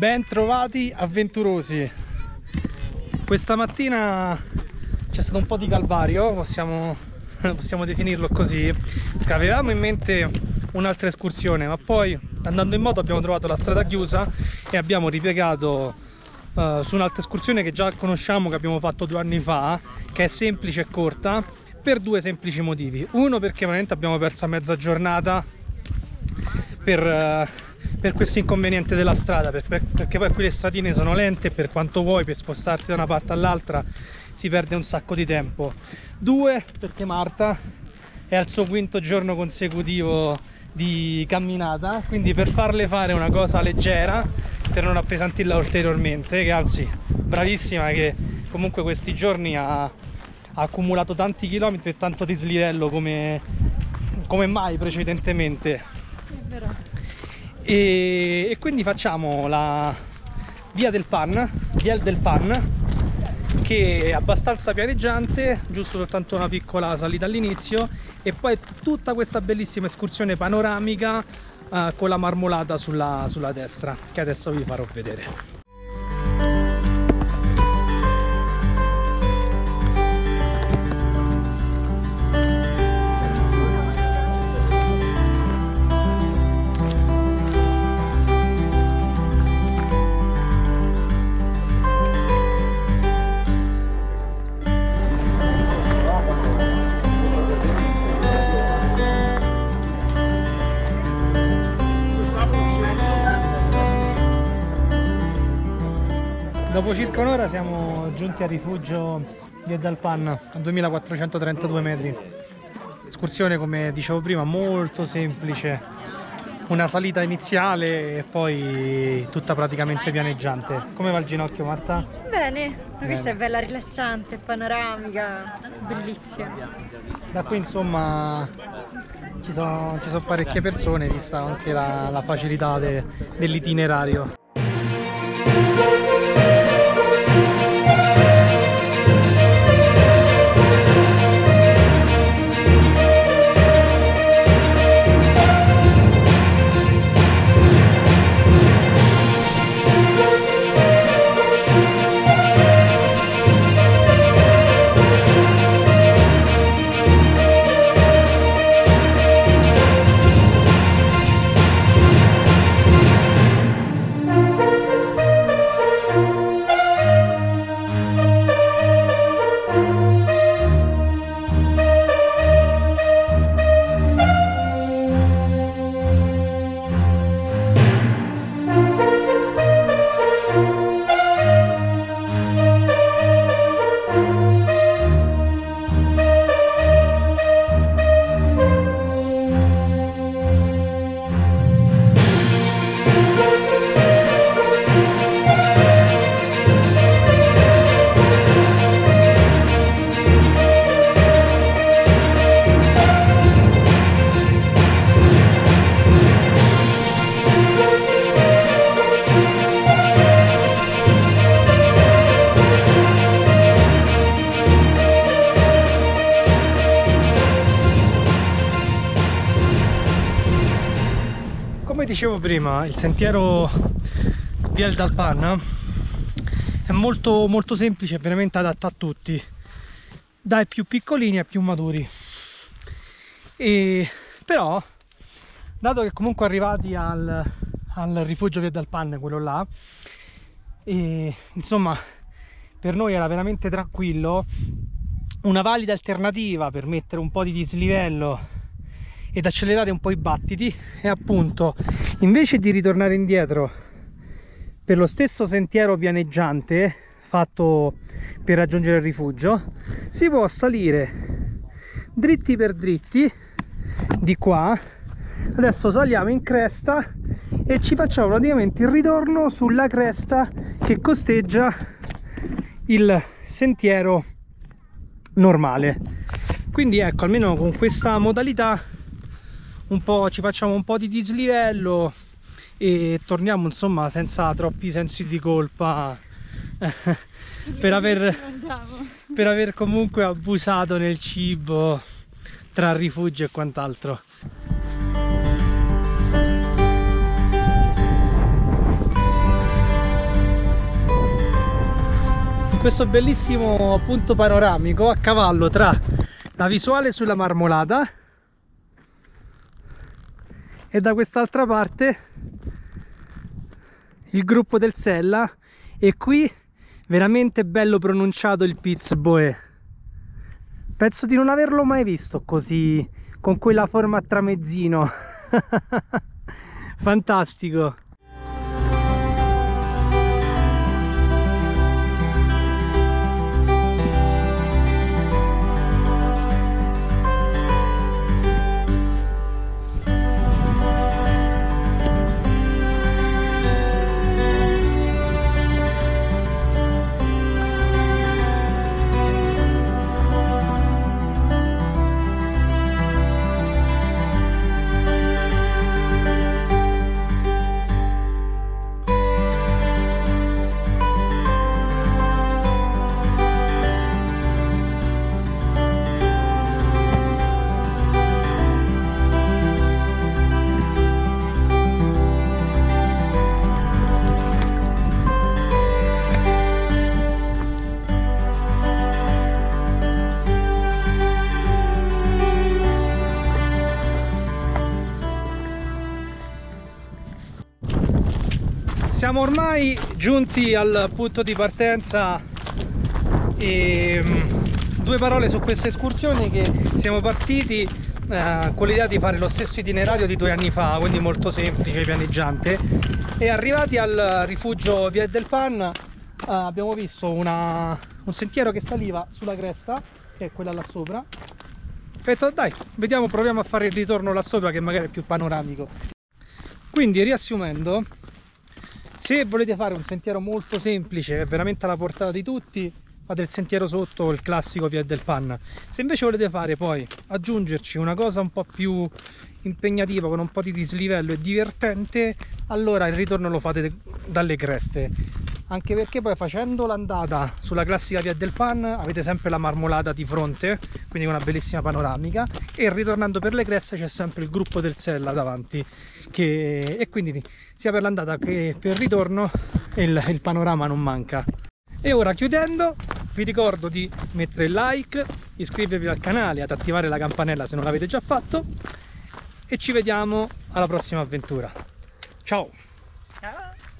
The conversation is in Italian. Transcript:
Ben trovati avventurosi. Questa mattina c'è stato un po' di calvario, possiamo definirlo così, perché avevamo in mente un'altra escursione, ma poi andando in moto abbiamo trovato la strada chiusa e abbiamo ripiegato su un'altra escursione che già conosciamo, che abbiamo fatto 2 anni fa, che è semplice e corta, per 2 semplici motivi. Uno, perché veramente abbiamo perso mezza giornata per questo inconveniente della strada, perché poi qui le stradine sono lente e per quanto vuoi per spostarti da una parte all'altra si perde un sacco di tempo. 2, perché Marta è al suo 5º giorno consecutivo di camminata, quindi per farle fare una cosa leggera, per non appesantirla ulteriormente, che anzi bravissima, che comunque questi giorni ha accumulato tanti chilometri e tanto dislivello come mai precedentemente. Sì, è vero. E quindi facciamo la via del Pan, che è abbastanza pianeggiante, giusto soltanto una piccola salita all'inizio, e poi tutta questa bellissima escursione panoramica con la marmolata sulla destra, che adesso vi farò vedere. Dopo circa un'ora siamo giunti al rifugio Via del Pan, a 2432 metri. Escursione, come dicevo prima, molto semplice, una salita iniziale e poi tutta praticamente pianeggiante. Come va il ginocchio, Marta? Bene, questa è bella rilassante, panoramica, bellissima. Da qui insomma ci sono parecchie persone, vista anche la facilità dell'itinerario. Come dicevo prima, il sentiero Via del Pan è molto semplice, è veramente adatto a tutti, dai più piccolini ai più maturi. Però, dato che comunque arrivati al rifugio Via del Pan, quello là, insomma per noi era veramente tranquillo, una valida alternativa per mettere un po' di dislivello ed accelerare un po' i battiti, e appunto invece di ritornare indietro per lo stesso sentiero pianeggiante fatto per raggiungere il rifugio, si può salire dritti per dritti di qua. Adesso saliamo in cresta e ci facciamo praticamente il ritorno sulla cresta che costeggia il sentiero normale. Quindi ecco, almeno con questa modalità ci facciamo un po' di dislivello e torniamo insomma senza troppi sensi di colpa per aver comunque abusato nel cibo tra rifugio e quant'altro. questo bellissimo punto panoramico a cavallo tra la visuale sulla Marmolada e da quest'altra parte il gruppo del Sella, e qui veramente bello pronunciato il Piz Boe. Penso di non averlo mai visto così, con quella forma a tramezzino. Fantastico. Siamo ormai giunti al punto di partenza e due parole su questa escursione: che siamo partiti con l'idea di fare lo stesso itinerario di 2 anni fa, quindi molto semplice, pianeggiante, e arrivati al rifugio Via del Pan abbiamo visto un sentiero che saliva sulla cresta, che è quella là sopra. Ho detto dai, vediamo, proviamo a fare il ritorno là sopra, che magari è più panoramico. Quindi, riassumendo, se volete fare un sentiero molto semplice, che è veramente alla portata di tutti, fate il sentiero sotto, il classico Via del Pan. Se invece volete fare poi, aggiungerci una cosa un po' più impegnativa, con un po' di dislivello e divertente, allora il ritorno lo fate dalle creste. Anche perché poi, facendo l'andata sulla classica Via del Pan, avete sempre la Marmolada di fronte, quindi una bellissima panoramica, e ritornando per le creste c'è sempre il gruppo del Sella davanti, e quindi sia per l'andata che per il ritorno il panorama non manca. E ora, chiudendo, vi ricordo di mettere il like, iscrivervi al canale, ad attivare la campanella se non l'avete già fatto, e ci vediamo alla prossima avventura. Ciao! Ciao!